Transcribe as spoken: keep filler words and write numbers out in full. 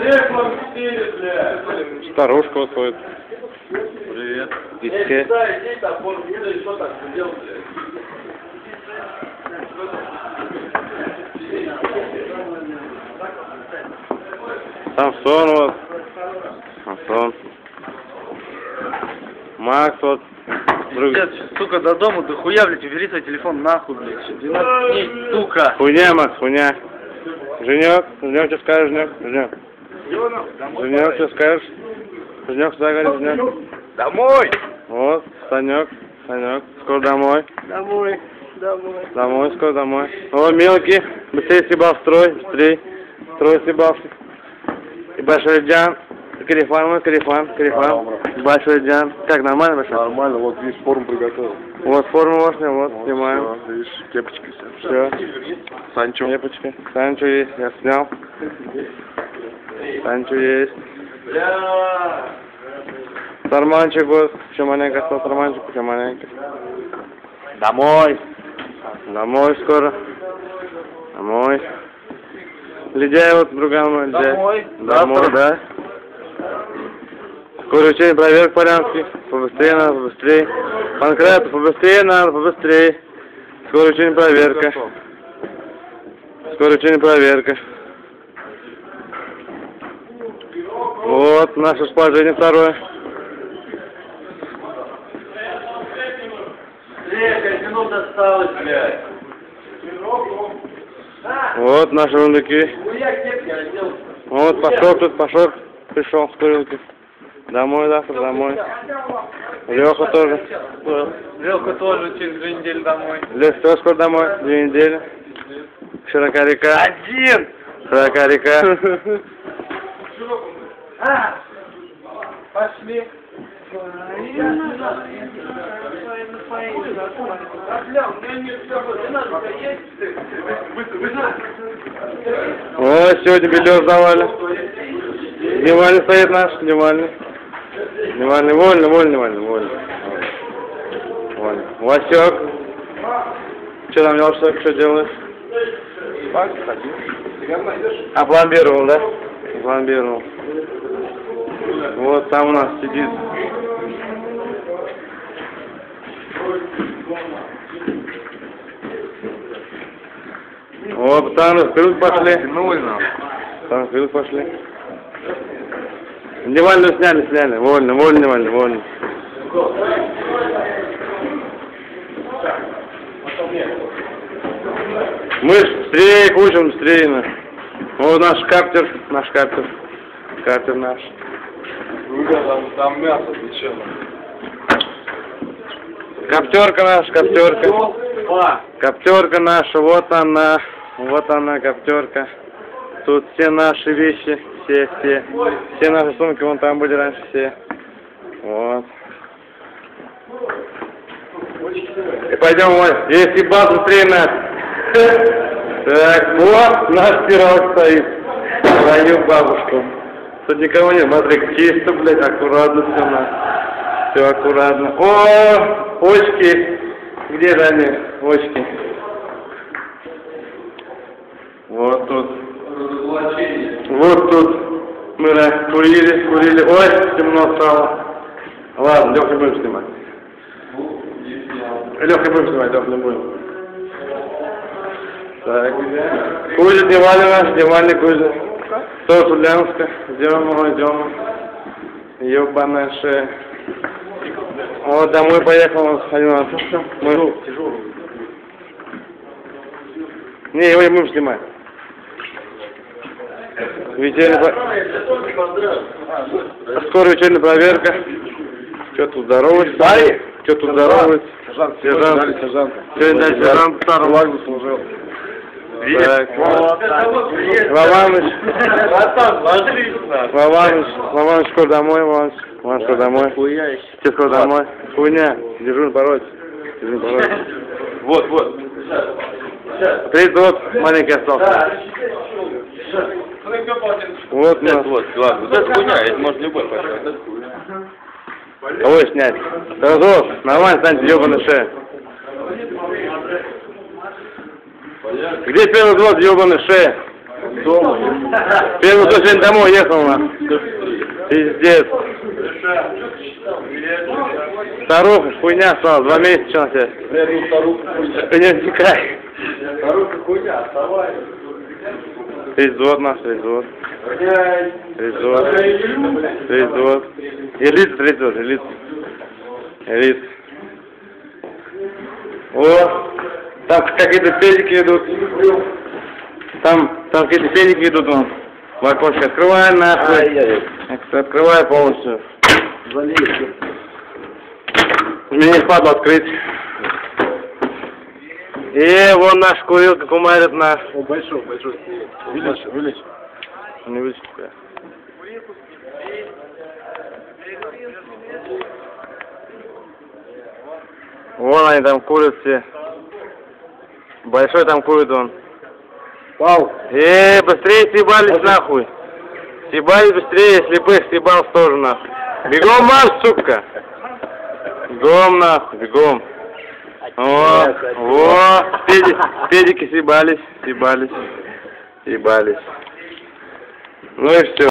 Старушка вот ходит. Привет. Везде. Самсон вот. Самсон. Макс вот. Друг... Блядь, сука, до дома, до хуя, блядь, убери свой телефон нахуй, блядь. двенадцать дней, сука. Хуйня, Макс, хуйня. Женек, Женек, что скажешь, Женек? Женек. Женек, что скажешь? Женек, что говорит, Женек? Домой! Вот, Санек, Санек, скоро домой. Домой, домой. Домой, скоро домой. О, мелкий, быстрее съебал в строй, быстрее. Строй съебался. И Большой Джан, Карифан, мой Карифан, Карифан. Большой Джан. Как, нормально, Большой? Нормально, вот видишь, форму приготовил. Вот форму можно, вот, вот снимаем. Все, видишь, кепочка все. Все. Санчо. Кепочка. Санчо есть, я снял. Санчо есть. Сарманчик вот, еще маленько остался Сарманчик, еще маленько. Домой. Домой скоро. Домой. Ледяй вот, друган мой, Ледяй. Домой. Домой, да. Скоро учение проверок Полянский. Побыстрее надо, побыстрее. Панкратов, побыстрее надо, побыстрее. Скоро учение проверка. Скоро учение проверка. Вот наше расположение второе. Пять минут осталось, блядь. Вот наши рундуки. Вот пошел тут, пошел, пришел с курилки. Домой завтра, домой. Леха тоже. Леха тоже через две недели домой. Леха тоже скоро домой, две недели. Широка река. Один! Широка река. А! Пошли. Вот, сегодня белье завали. Дневальный стоит наш, дневальный. Дневальный, вольно, вольно, вольно, вольно. Вольно. Васек. Что там, Васек, что делаешь? А, пломбировал, да? Пломбировал. Вот там у нас сидит. О, пацаны, вперед пошли. Там вперед пошли. Дневальную сняли, сняли. Вольно, вольно, вольно, вольно. Мы быстрее кучим, быстрее. На. Вот наш каптер, наш каптер. Каптер наш. Там, там мясо печено. Коптерка наша, коптерка. Коптерка наша, вот она. Вот она, коптерка. Тут все наши вещи, все, все. Все наши сумки, вон там были раньше все. Вот. И пойдем, вот, если баз быстрее нас. Так, вот наш пирог стоит. Свою бабушку. Тут никого нет, смотри, чисто, блядь, аккуратно все у нас. Все аккуратно. О, очки. Где же они, очки? Вот тут. Вот тут. Мы да, курили, курили. Ой, темно стало. Ладно, Леха будем снимать. Леха будем снимать, Леха не будем. Так, кузя, дивальный наш, дивальный кузя. Тоже Ульяновска. Идем, идем. Ёбаная шея. Вот домой поехал один раз. Мы... Не, его не будем снимать. Вечерняя... Скоро вечерняя проверка. Что тут здоровается? Барри? Что тут здоровается? Сержант, сержант. сержант. Сегодня дали сержант старого. Лагу служил. Так, Вованыч. Вованыч, Вованыч, скоро домой, Вованыч. Вованыч, скоро домой. Хуя Все скоро домой. Хуйня. Держу на пороге. Держу на пороге. Вот, вот. Тридцать вот маленький остался. Вот у нас. Вот, ладно, вот это хуйня, это может любой пошел. Кого снять? Разов, нормально, станьте, ебаная шея. Где первый год, ебаная шея? Дома. Первый, кто сегодня домой ехал, на. Пиздец. Старуха, хуйня стала, два месяца, что на тебя? Вредную старуху хуйня. Ты не вникай. Старуха хуйня, вставай. Пиздот наш, пиздот. Пиздот. Пиздот. Элита, пиздот, элита. Элита. О, там какие-то педики идут. Там, там какие-то педики идут, он. В окошко открывай, нахуй. Открывай полностью. Мне не впадло открыть. И вон наш курилка кумарит наш. О, большой, большой. Вылечь, вылечь. Не вылечь тебя. Вон они там курят все. Большой там курит он. Пау. Э, быстрее съебались нахуй. Съебались быстрее, слепых съебался тоже нахуй. Бегом марш, сука. Бегом нахуй, бегом. О, о, педи, педики съебались, съебались, съебались. Ну и все.